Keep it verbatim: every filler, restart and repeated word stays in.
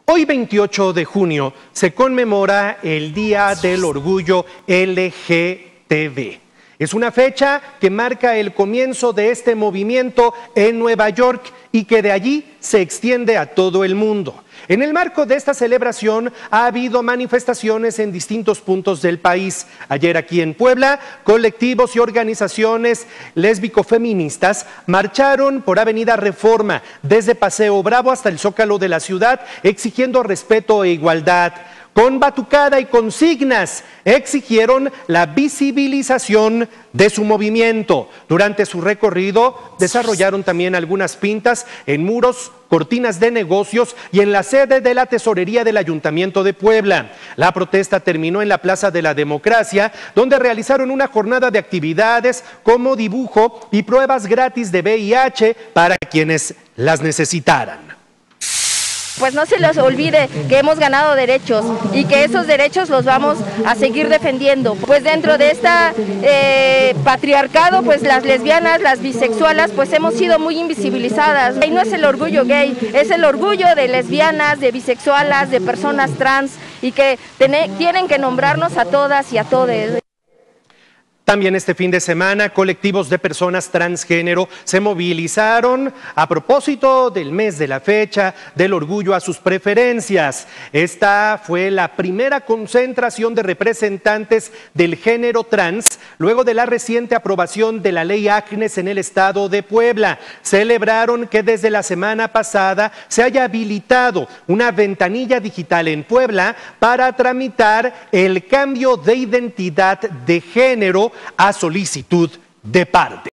Hoy, veintiocho de junio, se conmemora el Día del Orgullo L G T B. Es una fecha que marca el comienzo de este movimiento en Nueva York y que de allí se extiende a todo el mundo. En el marco de esta celebración ha habido manifestaciones en distintos puntos del país. Ayer aquí en Puebla, colectivos y organizaciones lésbico-feministas marcharon por Avenida Reforma, desde Paseo Bravo hasta el Zócalo de la ciudad, exigiendo respeto e igualdad. Con batucada y consignas exigieron la visibilización de su movimiento. Durante su recorrido desarrollaron también algunas pintas en muros, cortinas de negocios y en la sede de la tesorería del Ayuntamiento de Puebla. La protesta terminó en la Plaza de la Democracia, donde realizaron una jornada de actividades como dibujo y pruebas gratis de V I H para quienes las necesitaran. Pues no se les olvide que hemos ganado derechos y que esos derechos los vamos a seguir defendiendo. Pues dentro de esta eh, patriarcado, pues las lesbianas, las bisexuales, pues hemos sido muy invisibilizadas. Y no es el orgullo gay, es el orgullo de lesbianas, de bisexuales, de personas trans, y que ten- tienen que nombrarnos a todas y a todos. También este fin de semana, colectivos de personas transgénero se movilizaron a propósito del mes de la fecha del orgullo a sus preferencias. Esta fue la primera concentración de representantes del género trans luego de la reciente aprobación de la ley Agnes en el estado de Puebla. Celebraron que desde la semana pasada se haya habilitado una ventanilla digital en Puebla para tramitar el cambio de identidad de género a solicitud de parte.